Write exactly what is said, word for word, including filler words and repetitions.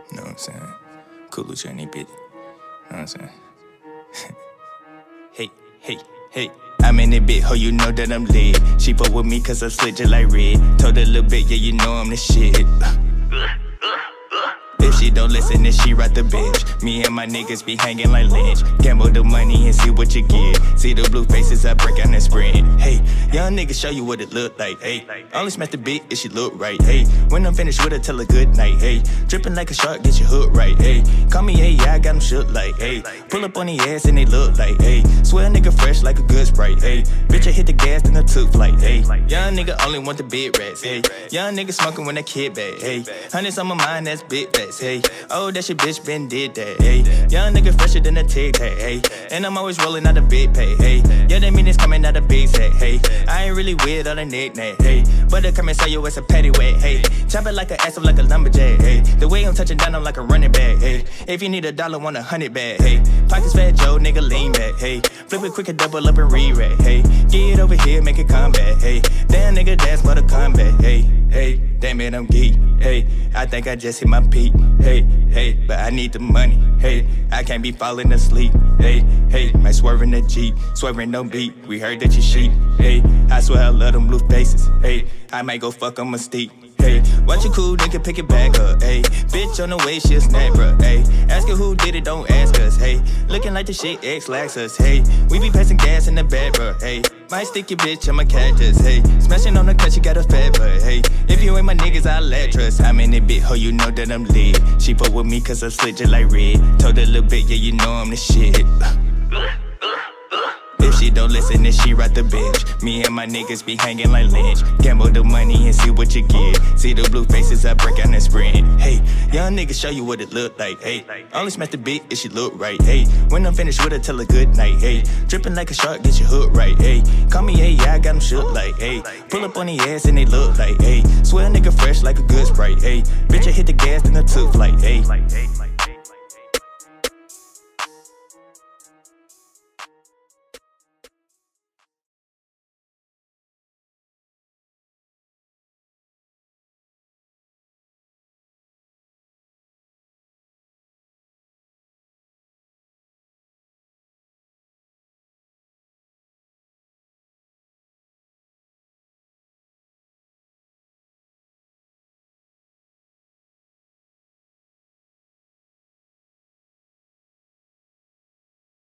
You know what I'm saying? Cool journey, bitch. You know what I'm saying? Hey, hey, hey. I'm in it, bit, ho, you know that I'm lit. She fuck with me cause I slit just like red. Told her a little bit, yeah, you know I'm the shit. If she don't listen, then she ride the bench. Me and my niggas be hanging like Lynch. Gamble the money and see what you get. See the blue faces, I break out and sprint. Hey, young niggas show you what it look like. Hey, only smash the beat if she look right. Hey, when I'm finished with her, tell her good night. Hey, dripping like a shark, get your hook right. Hey, call me, hey, yeah, I got them shook like. Hey, pull up on the ass and they look like. Hey, swear a nigga fresh like a good Sprite. Hey, bitch, I hit the gas then I took flight. Hey, young nigga only want the big rats. Hey, young nigga smoking when that kid back. Hey, hundreds on my mind, that's big bats. Hey, oh, that shit bitch been did that. Hey, young nigga fresher than a tig tac. Hey, and I'm always rolling out a big pay. Hey, yeah, that mean it's coming out a big set. Hey, I ain't really weird on a knick-knack. Hey, but I come and say yo, it's a patty wet. Hey, chop it like an ass up like a lumberjack. Hey, the way I'm touching down, I'm like a running back. Hey, if you need a dollar, want a hundred bag. Hey, pockets fat, Joe, nigga lean back. Hey, flip it quick and double up and re-rack. Hey, get it over here, make it come back. Hey, damn nigga, that's what a comeback. Hey, hey, damn it, I'm geek. Hey, I think I just hit my peak. Hey, hey, but I need the money. Hey, I can't be falling asleep. Hey, hey, might swerve in the Jeep, swerving no beat. We heard that you sheep. Hey, I swear I love them blue faces. Hey, I might go fuck on my steep. Hey, watch a cool nigga pick it back up. Hey, bitch on the way, she'll snap, bruh. Hey, ask her who did it, don't ask us. Hey, looking like the shit X lacks us. Hey, we be passing gas in the bed, bruh. Hey, might stick your bitch on my cactus. Hey, smashing on the cut, she got a fat butt. Hey, if you ain't my niggas, I'll let trust. I'm in it, bit, ho, you know that I'm lit. She fuck with me cause I slit just like red. Told her a little bit, yeah, you know I'm the shit. If she don't listen, then she ride the bench. Me and my niggas be hanging like Lynch. Gamble the money and see what you get. See the blue faces, I break out and sprint. Hey, young niggas show you what it look like. Hey, only smash the beat if she look right. Hey, when I'm finished with her, tell her good night. Hey, dripping like a shark, get your hook right. Hey, call me, hey, yeah, I got them shook like. Hey, pull up on the ass and they look like. Hey, swear a nigga fresh like a good Sprite. Hey, bitch, I hit the gas then I took flight. Hey.